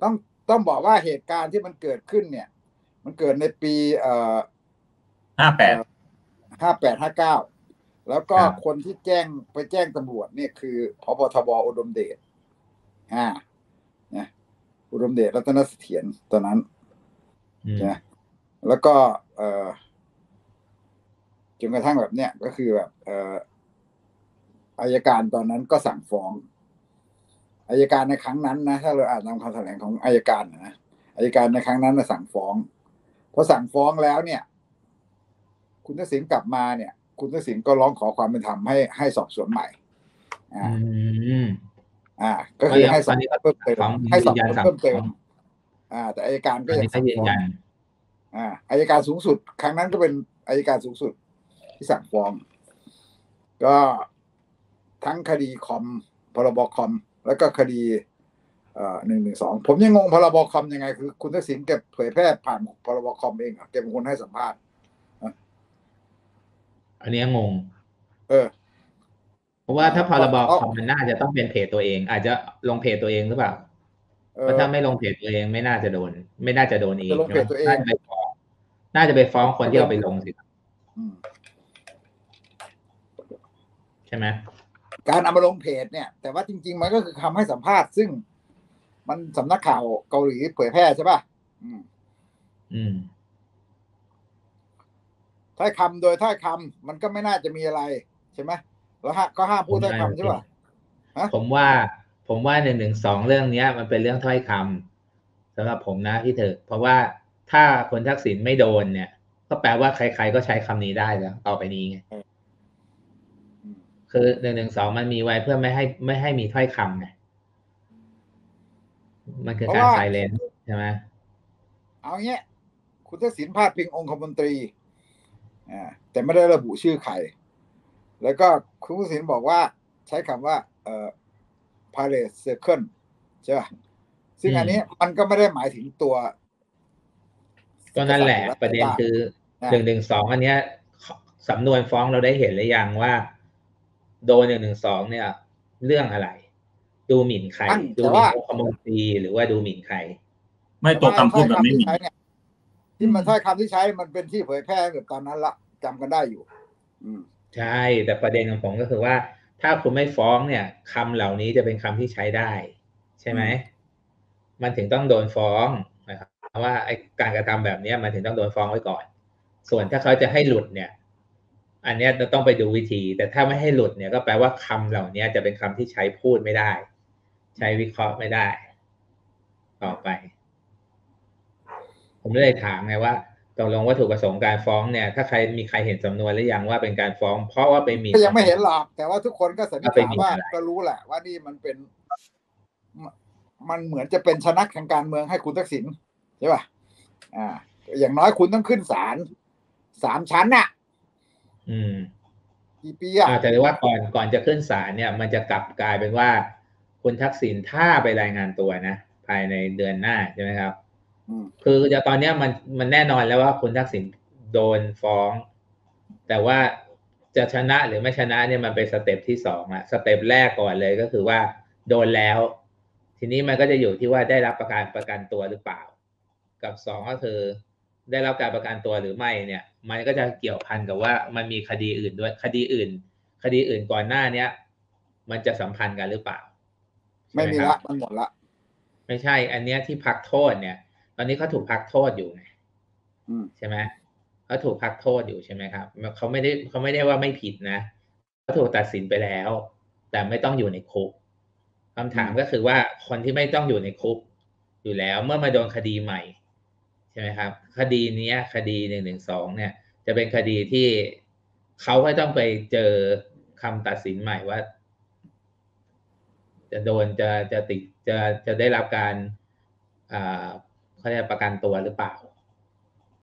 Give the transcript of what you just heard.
ต้องต้องบอกว่าเหตุการณ์ที่มันเกิดขึ้นเนี่ยมันเกิดในปี58 59แล้วก็คนที่ไปแจ้งตำรวจเนี่ยคือผบ.ทบ.อุดมเดชนะอุดมเดชรัตนเสถียรตอนนั้นนะแล้วก็จนกระทั่งแบบเนี้ยก็คือแบบอัยการตอนนั้นก็สั่งฟ้องอัยการในครั้งนั้นนะถ้าเราอ่านตามคำแถลงของอัยการนะอัยการในครั้งนั้นสั่งฟ้องพอสั่งฟ้องแล้วเนี่ยคุณทักษิณกลับมาเนี่ยคุณทักษิณก็ร้องขอความเป็นธรรมให้สอบสวนใหม่ก็คือให้สอบเพิ่มเติมให้สอบเพิ่มเติมแต่อัยการก็ยังสั่งฟ้องอัยการสูงสุดครั้งนั้นก็เป็นอัยการสูงสุดที่สั่งฟ้องก็ทั้งคดีคอมพรบคอมแล้วก็คดี112ผมยังงงพรบคอมยังไงคือคุณทักษิณแกเผยแพร่ผ่านพรบคอมเองแกเป็นคนให้สัมภาษณ์อันนี้งงเพราะว่าถ้าพรบคอมมันน่าจะต้องเป็นเพจตัวเองอาจจะลงเพจตัวเองหรือเปล่าเพราะถ้าไม่ลงเพจตัวเองไม่น่าจะโดนเองน่าจะไปฟ้องคนที่เอาไปลงสิใช่ไหมการเอามาลงเพจเนี่ยแต่ว่าจริงๆมันก็คือคำให้สัมภาษณ์ซึ่งมันสำนักข่าวเกาหลีเผยแพร่ใช่ป่ะถ้อยคำโดยถ้อยคำมันก็ไม่น่าจะมีอะไรใช่ไหมแล้วก็ห้ามพูดถ้อยคำใช่ป่ะผมว่า112เรื่องนี้มันเป็นเรื่องถ้อยคำสำหรับผมนะพี่เถอะเพราะว่าถ้าคนทักษิณไม่โดนเนี่ยก็แปลว่าใครๆก็ใช้คำนี้ได้แล้วต่อไปนี้ไงคือ112มันมีไว้เพื่อไม่ให้มีถ้อยคำไงมันคือการไซเลนซ์ใช่ไหมเอาเงี้ยคุณทักษิณพาดพิงองคมนตรีแต่ไม่ได้ระบุชื่อใครแล้วก็คุณทักษิณบอกว่าใช้คำว่าPalace Circle ใช่ป่ะซึ่งอันนี้มันก็ไม่ได้หมายถึงตัวก็นั่นแหละประเด็นคือ112อันเนี้ยสำนวนฟ้องเราได้เห็นหรือยังว่าโดน112เนี่ยเรื่องอะไรดูหมิ่นใครดูหมิ่นองคมนตรีหรือว่าดูหมิ่นใครไม่ตัวคำพูดแบบไม่หมิ่นที่มันถ้อยคำที่ใช้มันเป็นที่เผยแพร่แบบตอนนั้นละจำกันได้อยู่ใช่แต่ประเด็นของผมก็คือว่าถ้าคุณไม่ฟ้องเนี่ยคำเหล่านี้จะเป็นคำที่ใช้ได้ใช่ไหมมันถึงต้องโดนฟ้องนะครับเพราะว่าไอ้การกระทำแบบนี้มันถึงต้องโดนฟ้องไว้ก่อนส่วนถ้าเขาจะให้หลุดเนี่ยอันนี้จะต้องไปดูวิธีแต่ถ้าไม่ให้หลุดเนี่ยก็แปลว่าคำเหล่านี้จะเป็นคำที่ใช้พูดไม่ได้ใช้วิเคราะห์ไม่ได้ต่อไปผมเลยถามไงว่าตกลงวัตถุประสงค์การฟ้องเนี่ยถ้ามีใครเห็นสำนวนหรือยังว่าเป็นการฟ้องเพราะว่าไปมียังไม่เห็นหรอกแต่ว่าทุกคนก็สันนิษฐานว่าก็รู้แหละว่านี่มันเหมือนจะเป็นชนักทางการเมืองให้คุณทักษิณใช่ป่ะอย่างน้อยคุณต้องขึ้นศาล3 ชั้นน่ะกี่ปีแต่ว่าก่อนจะขึ้นศาลเนี่ยมันจะกลายเป็นว่าคุณทักษิณถ้าไปรายงานตัวนะภายในเดือนหน้าใช่ไหมครับคือจะตอนนี้มันแน่นอนแล้วว่าคุณทักษิณโดนฟ้องแต่ว่าจะชนะหรือไม่ชนะเนี่ยมันเป็นสเต็ปที่2อะสเต็ปแรกก่อนเลยก็คือว่าโดนแล้วทีนี้มันก็จะอยู่ที่ว่าได้รับประกันตัวหรือเปล่ากับ2ก็คือได้รับการประกันตัวหรือไม่เนี่ยมันก็จะเกี่ยวพันกับว่ามันมีคดีอื่นด้วยคดีอื่นก่อนหน้านี้มันจะสัมพันธ์กันหรือเปล่าไม่มีละมันหมดละไม่ใช่อันเนี้ยที่พักโทษเนี่ยตอนนี้เขาถูกพักโทษอยู่ไงใช่ไหมเขาถูกพักโทษอยู่ใช่ไหมครับเขาไม่ได้ว่าไม่ผิดนะเขาถูกตัดสินไปแล้วแต่ไม่ต้องอยู่ในคุกคำถามก็คือว่าคนที่ไม่ต้องอยู่ในคุกอยู่แล้วเมื่อมาโดนคดีใหม่ใช่ไหมครับคดีนี้คดี112เนี่ยจะเป็นคดีที่เขาก็ต้องไปเจอคำตัดสินใหม่ว่าจะโดนจะติดจะได้รับการเขาเรียกประกันตัวหรือเปล่า